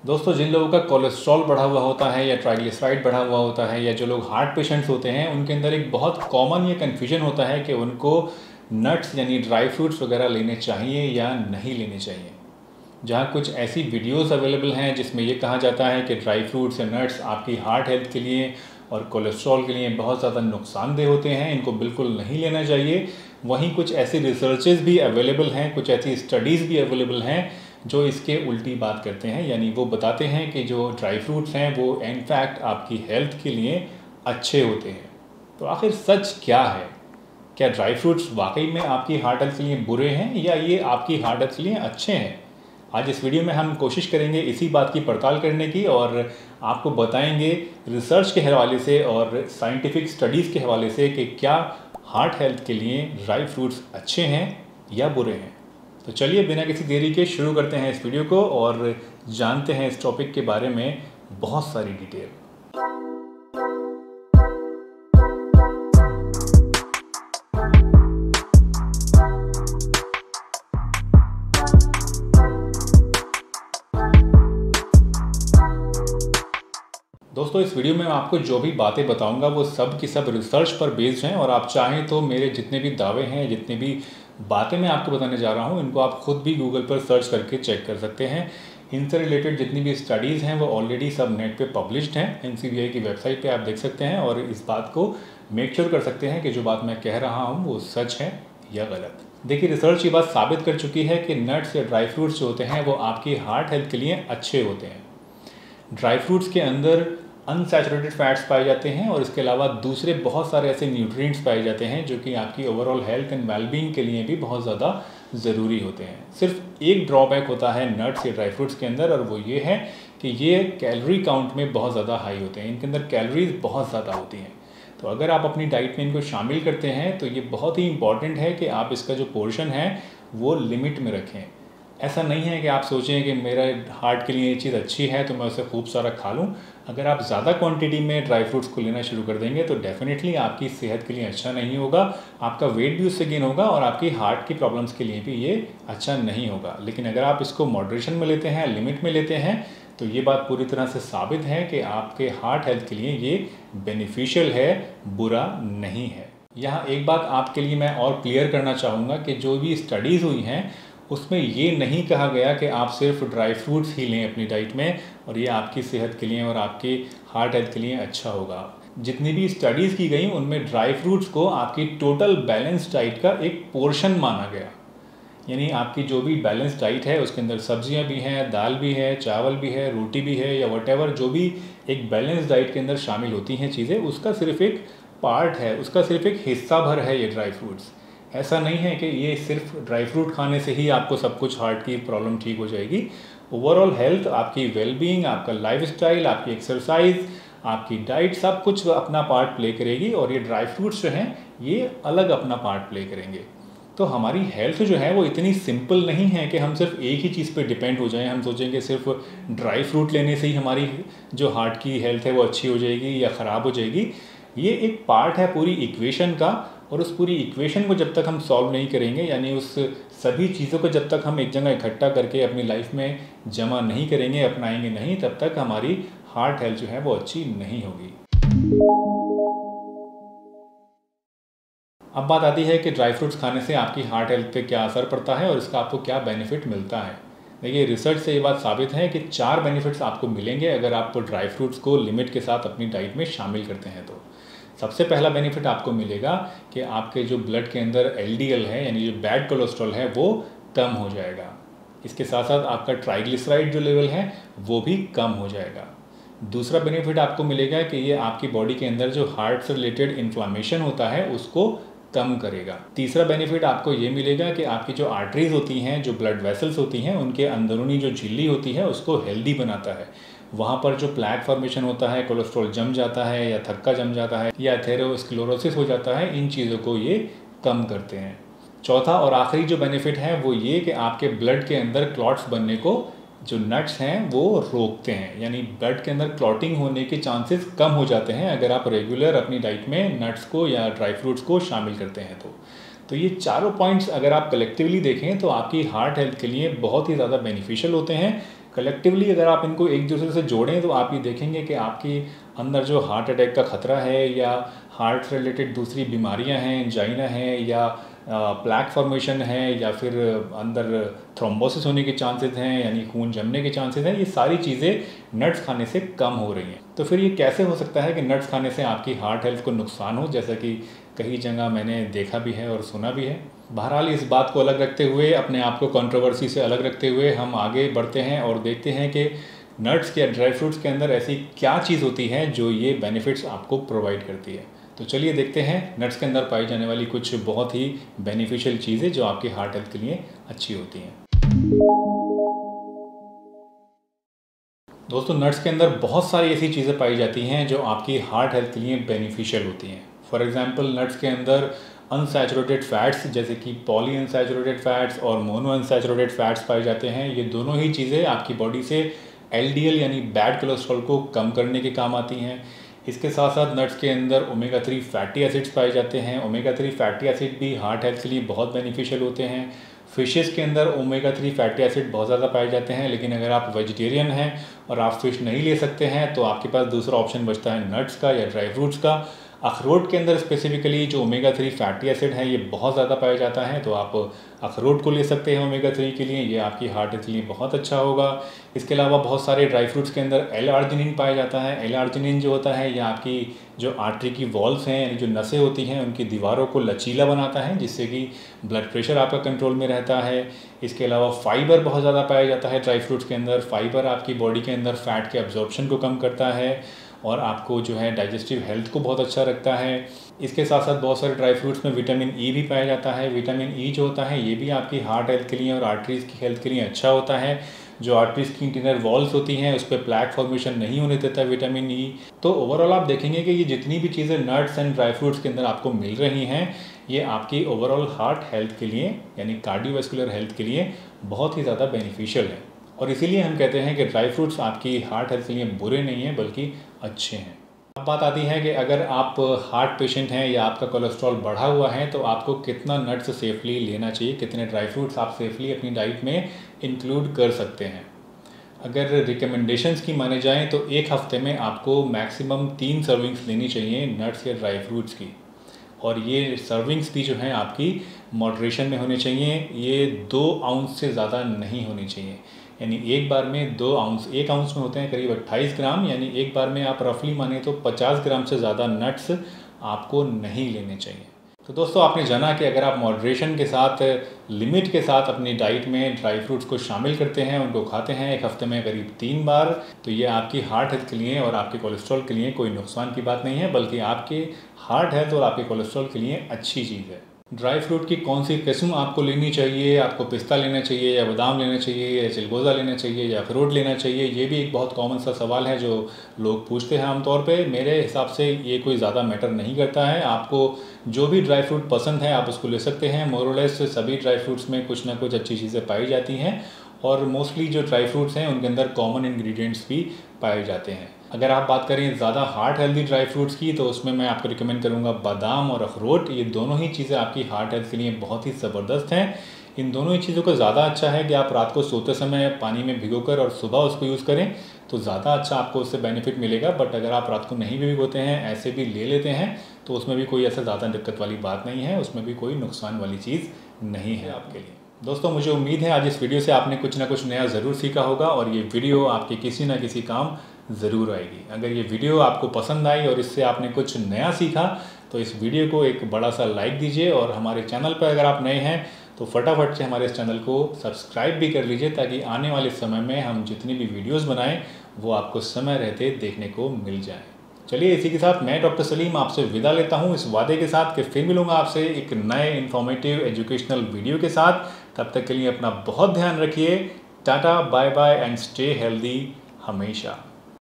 दोस्तों, जिन लोगों का कोलेस्ट्रॉल बढ़ा हुआ होता है या ट्राइग्लिसराइड बढ़ा हुआ होता है या जो लोग हार्ट पेशेंट्स होते हैं, उनके अंदर एक बहुत कॉमन ये कन्फ्यूजन होता है कि उनको नट्स यानी ड्राई फ्रूट्स वगैरह लेने चाहिए या नहीं लेने चाहिए। जहाँ कुछ ऐसी वीडियोस अवेलेबल हैं जिसमें ये कहा जाता है कि ड्राई फ्रूट्स या नट्स आपकी हार्ट हेल्थ के लिए और कोलेस्ट्रॉल के लिए बहुत ज़्यादा नुकसानदेह होते हैं, इनको बिल्कुल नहीं लेना चाहिए। वहीं कुछ ऐसी रिसर्चेस भी अवेलेबल हैं, कुछ ऐसी स्टडीज़ भी अवेलेबल हैं जो इसके उल्टी बात करते हैं, यानी वो बताते हैं कि जो ड्राई फ्रूट्स हैं वो इनफैक्ट आपकी हेल्थ के लिए अच्छे होते हैं। तो आखिर सच क्या है? क्या ड्राई फ्रूट्स वाकई में आपकी हार्ट हेल्थ के लिए बुरे हैं या ये आपकी हार्ट हेल्थ के लिए अच्छे हैं? आज इस वीडियो में हम कोशिश करेंगे इसी बात की पड़ताल करने की और आपको बताएंगे रिसर्च के हवाले से और साइंटिफिक स्टडीज़ के हवाले से कि क्या हार्ट हेल्थ के लिए ड्राई फ्रूट्स अच्छे हैं या बुरे हैं। तो चलिए बिना किसी देरी के शुरू करते हैं इस वीडियो को और जानते हैं इस टॉपिक के बारे में बहुत सारी डिटेल। दोस्तों, इस वीडियो में मैं आपको जो भी बातें बताऊंगा वो सब की सब रिसर्च पर बेस्ड हैं और आप चाहें तो मेरे जितने भी दावे हैं, जितनी भी बातें मैं आपको बताने जा रहा हूं, इनको आप खुद भी गूगल पर सर्च करके चेक कर सकते हैं। इनसे रिलेटेड जितनी भी स्टडीज़ हैं वो ऑलरेडी सब नेट पे पब्लिश्ड हैं, NCBI की वेबसाइट पे आप देख सकते हैं और इस बात को मेक श्योर कर सकते हैं कि जो बात मैं कह रहा हूँ वो सच है या गलत। देखिए, रिसर्च ये बात साबित कर चुकी है कि नट्स या ड्राई फ्रूट्स जो होते हैं वो आपकी हार्ट हेल्थ के लिए अच्छे होते हैं। ड्राई फ्रूट्स के अंदर अनसैचुरेटेड फैट्स पाए जाते हैं और इसके अलावा दूसरे बहुत सारे ऐसे न्यूट्रिएंट्स पाए जाते हैं जो कि आपकी ओवरऑल हेल्थ एंड वेलबींग के लिए भी बहुत ज़्यादा ज़रूरी होते हैं। सिर्फ एक ड्रॉबैक होता है नट्स या ड्राई फ्रूट्स के अंदर और वो ये है कि ये कैलोरी काउंट में बहुत ज़्यादा हाई होते हैं, इनके अंदर कैलोरीज बहुत ज़्यादा होती हैं। तो अगर आप अपनी डाइट में इनको शामिल करते हैं तो ये बहुत ही इंपॉर्टेंट है कि आप इसका जो पोर्शन है वो लिमिट में रखें। ऐसा नहीं है कि आप सोचें कि मेरा हार्ट के लिए ये चीज़ अच्छी है तो मैं उसे खूब सारा खा लूँ। अगर आप ज़्यादा क्वांटिटी में ड्राई फ्रूट्स को लेना शुरू कर देंगे तो डेफिनेटली आपकी सेहत के लिए अच्छा नहीं होगा, आपका वेट भी उससे गेन होगा और आपकी हार्ट की प्रॉब्लम्स के लिए भी ये अच्छा नहीं होगा। लेकिन अगर आप इसको मॉडरेशन में लेते हैं, लिमिट में लेते हैं, तो ये बात पूरी तरह से साबित है कि आपके हार्ट हेल्थ के लिए ये बेनिफिशियल है, बुरा नहीं है। यहाँ एक बात आपके लिए मैं और क्लियर करना चाहूँगा कि जो भी स्टडीज़ हुई हैं उसमें ये नहीं कहा गया कि आप सिर्फ ड्राई फ्रूट्स ही लें अपनी डाइट में और ये आपकी सेहत के लिए और आपके हार्ट हेल्थ के लिए अच्छा होगा। जितनी भी स्टडीज़ की गई उनमें ड्राई फ्रूट्स को आपकी टोटल बैलेंस डाइट का एक पोर्शन माना गया, यानी आपकी जो भी बैलेंस डाइट है उसके अंदर सब्जियां भी हैं, दाल भी है, चावल भी है, रोटी भी है या वटेवर जो भी एक बैलेंस डाइट के अंदर शामिल होती हैं चीज़ें, उसका सिर्फ एक पार्ट है, उसका सिर्फ एक हिस्सा भर है ये ड्राई फ्रूट्स। ऐसा नहीं है कि ये सिर्फ ड्राई फ्रूट खाने से ही आपको सब कुछ हार्ट की प्रॉब्लम ठीक हो जाएगी। ओवरऑल हेल्थ, आपकी वेलबींग, आपका लाइफस्टाइल, आपकी एक्सरसाइज, आपकी डाइट, सब कुछ अपना पार्ट प्ले करेगी और ये ड्राई फ्रूट्स जो हैं ये अलग अपना पार्ट प्ले करेंगे। तो हमारी हेल्थ जो है वो इतनी सिंपल नहीं है कि हम सिर्फ एक ही चीज़ पे डिपेंड हो जाएं। हम सोचेंगे सिर्फ ड्राई फ्रूट लेने से ही हमारी जो हार्ट की हेल्थ है वो अच्छी हो जाएगी या ख़राब हो जाएगी। ये एक पार्ट है पूरी इक्वेशन का और उस पूरी इक्वेशन को जब तक हम सॉल्व नहीं करेंगे, यानी उस सभी चीज़ों को जब तक हम एक जगह इकट्ठा करके अपनी लाइफ में जमा नहीं करेंगे, अपनाएंगे नहीं, तब तक हमारी हार्ट हेल्थ जो है वो अच्छी नहीं होगी। अब बात आती है कि ड्राई फ्रूट्स खाने से आपकी हार्ट हेल्थ पे क्या असर पड़ता है और इसका आपको क्या बेनिफिट मिलता है। देखिए, रिसर्च से ये बात साबित है कि 4 बेनिफिट्स आपको मिलेंगे अगर आप ड्राई फ्रूट्स को लिमिट के साथ अपनी डाइट में शामिल करते हैं। तो सबसे पहला बेनिफिट आपको मिलेगा कि आपके जो ब्लड के अंदर LDL है यानी जो बैड कोलेस्ट्रॉल है वो कम हो जाएगा। इसके साथ साथ आपका ट्राइग्लिसराइड जो लेवल है वो भी कम हो जाएगा। दूसरा बेनिफिट आपको मिलेगा कि ये आपकी बॉडी के अंदर जो हार्ट से रिलेटेड इन्फ्लामेशन होता है उसको कम करेगा। तीसरा बेनिफिट आपको ये मिलेगा कि आपकी जो आर्टरीज होती हैं, जो ब्लड वेसल्स होती हैं, उनके अंदरूनी जो झिल्ली होती है उसको हेल्दी बनाता है। वहाँ पर जो प्लैक फॉर्मेशन होता है, कोलेस्ट्रॉल जम जाता है या थक्का जम जाता है या एथेरोस्क्लेरोसिस हो जाता है, इन चीज़ों को ये कम करते हैं। चौथा और आखिरी जो बेनिफिट है वो ये कि आपके ब्लड के अंदर क्लॉट्स बनने को जो नट्स हैं वो रोकते हैं, यानी ब्लड के अंदर क्लॉटिंग होने के चांसेस कम हो जाते हैं अगर आप रेगुलर अपनी डाइट में नट्स को या ड्राई फ्रूट्स को शामिल करते हैं। तो ये चारों पॉइंट्स अगर आप कलेक्टिवली देखें तो आपकी हार्ट हेल्थ के लिए बहुत ही ज़्यादा बेनिफिशियल होते हैं। कलेक्टिवली अगर आप इनको एक दूसरे से जोड़ें तो आप ये देखेंगे कि आपकी अंदर जो हार्ट अटैक का ख़तरा है या हार्ट से रिलेटेड दूसरी बीमारियां हैं, एंजाइना है या प्लैक फॉर्मेशन है या फिर अंदर थ्रोम्बोसिस होने के चांसेस हैं, यानी खून जमने के चांसेस हैं, ये सारी चीज़ें नट्स खाने से कम हो रही हैं। तो फिर ये कैसे हो सकता है कि नट्स खाने से आपकी हार्ट हेल्थ को नुकसान हो, जैसा कि कई जगह मैंने देखा भी है और सुना भी है। बहरहाल इस बात को अलग रखते हुए, अपने आप को कंट्रोवर्सी से अलग रखते हुए हम आगे बढ़ते हैं और देखते हैं कि नट्स या ड्राई फ्रूट्स के अंदर ऐसी क्या चीज़ होती है जो ये बेनिफिट्स आपको प्रोवाइड करती है। तो चलिए देखते हैं नट्स के अंदर पाई जाने वाली कुछ बहुत ही बेनिफिशियल चीज़ें जो आपकी हार्ट हेल्थ के लिए अच्छी होती हैं। दोस्तों, नट्स के अंदर बहुत सारी ऐसी चीज़ें पाई जाती हैं जो आपकी हार्ट हेल्थ के लिए बेनिफिशियल होती हैं। फॉर एग्जांपल, नट्स के अंदर अनसैचुरेटेड फैट्स जैसे कि पॉली अनसैचुरेटेड फैट्स और मोनो अनसैचुरेटेड फैट्स पाए जाते हैं। ये दोनों ही चीज़ें आपकी बॉडी से LDL यानी बैड कोलेस्ट्रॉल को कम करने के काम आती हैं। इसके साथ साथ नट्स के अंदर ओमेगा 3 फैटी एसिड्स पाए जाते हैं। ओमेगा 3 फैटी एसिड भी हार्ट हेल्थ के लिए बहुत बेनिफिशियल होते हैं। फिशेस के अंदर ओमेगा 3 फैटी एसिड बहुत ज़्यादा पाए जाते हैं, लेकिन अगर आप वेजिटेरियन हैं और आप फिश नहीं ले सकते हैं तो आपके पास दूसरा ऑप्शन बचता है नट्स का या ड्राई फ्रूट्स का। अखरोट के अंदर स्पेसिफिकली जो ओमेगा 3 फैटी एसिड है ये बहुत ज़्यादा पाया जाता है, तो आप अखरोट को ले सकते हैं ओमेगा 3 के लिए, ये आपकी हार्ट के लिए बहुत अच्छा होगा। इसके अलावा बहुत सारे ड्राई फ्रूट्स के अंदर L-आर्जिनिन पाया जाता है। L-आर्जिनिन जो होता है ये आपकी जो आर्टरी की वॉल्स हैं, यानी जो नसें होती हैं, उनकी दीवारों को लचीला बनाता है, जिससे कि ब्लड प्रेशर आपका कंट्रोल में रहता है। इसके अलावा फाइबर बहुत ज़्यादा पाया जाता है ड्राई फ्रूट्स के अंदर। फाइबर आपकी बॉडी के अंदर फैट के एब्जॉर्प्शन को कम करता है और आपको जो है डाइजेस्टिव हेल्थ को बहुत अच्छा रखता है। इसके साथ साथ बहुत सारे ड्राई फ्रूट्स में विटामिन E भी पाया जाता है। विटामिन E जो होता है ये भी आपकी हार्ट हेल्थ के लिए और आर्टरीज़ की हेल्थ के लिए अच्छा होता है। जो आर्टरीज़ की इंटीरियर वॉल्स होती हैं उस पर प्लैक फॉर्मेशन नहीं होने देता विटामिन E। तो ओवरऑल आप देखेंगे कि ये जितनी भी चीज़ें नट्स एंड ड्राई फ्रूट्स के अंदर आपको मिल रही हैं, ये आपकी ओवरऑल हार्ट हेल्थ के लिए यानी कार्डियोवैस्कुलर हेल्थ के लिए बहुत ही ज़्यादा बेनिफिशियल है। और इसीलिए हम कहते हैं कि ड्राई फ्रूट्स आपकी हार्ट हेल्थ के लिए बुरे नहीं हैं बल्कि अच्छे हैं। अब बात आती है कि अगर आप हार्ट पेशेंट हैं या आपका कोलेस्ट्रॉल बढ़ा हुआ है तो आपको कितना नट्स सेफली लेना चाहिए, कितने ड्राई फ्रूट्स आप सेफली अपनी डाइट में इंक्लूड कर सकते हैं। अगर रिकमेंडेशंस की माने जाएं तो एक हफ्ते में आपको मैक्सिमम 3 सर्विंग्स लेनी चाहिए नट्स या ड्राई फ्रूट्स की, और ये सर्विंग्स भी जो हैं आपकी मॉडरेशन में होनी चाहिए। ये 2 आउंस से ज़्यादा नहीं होनी चाहिए, यानी एक बार में 2 आउंस, 1 आउंस में होते हैं करीब 28 ग्राम, यानी एक बार में आप रफली माने तो 50 ग्राम से ज़्यादा नट्स आपको नहीं लेने चाहिए। तो दोस्तों, आपने जाना कि अगर आप मॉडरेशन के साथ, लिमिट के साथ अपनी डाइट में ड्राई फ्रूट्स को शामिल करते हैं, उनको खाते हैं एक हफ्ते में करीब 3 बार, तो ये आपकी हार्ट हेल्थ के लिए और आपके कोलेस्ट्रॉल के लिए कोई नुकसान की बात नहीं है, बल्कि आपके हार्ट हेल्थ और आपके कोलेस्ट्रॉल के लिए अच्छी चीज़ है। ड्राई फ्रूट की कौन सी किस्म आपको लेनी चाहिए, आपको पिस्ता लेना चाहिए या बादाम लेना चाहिए या चिलगोज़ा लेना चाहिए या अखरोट लेना चाहिए, ये भी एक बहुत कॉमन सा सवाल है जो लोग पूछते हैं आमतौर पे। मेरे हिसाब से ये कोई ज़्यादा मैटर नहीं करता है। आपको जो भी ड्राई फ्रूट पसंद है आप उसको ले सकते हैं। मोर और लेस सभी ड्राई फ्रूट्स में कुछ ना कुछ अच्छी चीज़ें पाई जाती हैं और मोस्टली जो ड्राई फ्रूट्स हैं उनके अंदर कॉमन इंग्रेडिएंट्स भी पाए जाते हैं। अगर आप बात करें ज़्यादा हार्ट हेल्दी ड्राई फ्रूट्स की तो उसमें मैं आपको रिकमेंड करूँगा बादाम और अखरोट। ये दोनों ही चीज़ें आपकी हार्ट हेल्थ के लिए बहुत ही ज़बरदस्त हैं। इन दोनों ही चीज़ों को ज़्यादा अच्छा है कि आप रात को सोते समय पानी में भिगोकर और सुबह उसको यूज़ करें तो ज़्यादा अच्छा आपको उससे बेनिफिट मिलेगा। बट अगर आप रात को नहीं भी भिगोते हैं, ऐसे भी ले लेते हैं, तो उसमें भी कोई ऐसा ज़्यादा दिक्कत वाली बात नहीं है, उसमें भी कोई नुकसान वाली चीज़ नहीं है आपके लिए। दोस्तों, मुझे उम्मीद है आज इस वीडियो से आपने कुछ ना कुछ नया ज़रूर सीखा होगा और ये वीडियो आपके किसी ना किसी काम ज़रूर आएगी। अगर ये वीडियो आपको पसंद आई और इससे आपने कुछ नया सीखा तो इस वीडियो को एक बड़ा सा लाइक दीजिए, और हमारे चैनल पर अगर आप नए हैं तो फटाफट से हमारे इस चैनल को सब्सक्राइब भी कर लीजिए, ताकि आने वाले समय में हम जितनी भी वीडियोस बनाएं वो आपको समय रहते देखने को मिल जाए। चलिए, इसी के साथ मैं डॉक्टर सलीम आपसे विदा लेता हूं, इस वादे के साथ कि फिर मिलूंगा आपसे एक नए इन्फॉर्मेटिव एजुकेशनल वीडियो के साथ। तब तक के लिए अपना बहुत ध्यान रखिए। Tata, bye bye and stay healthy हमेशा।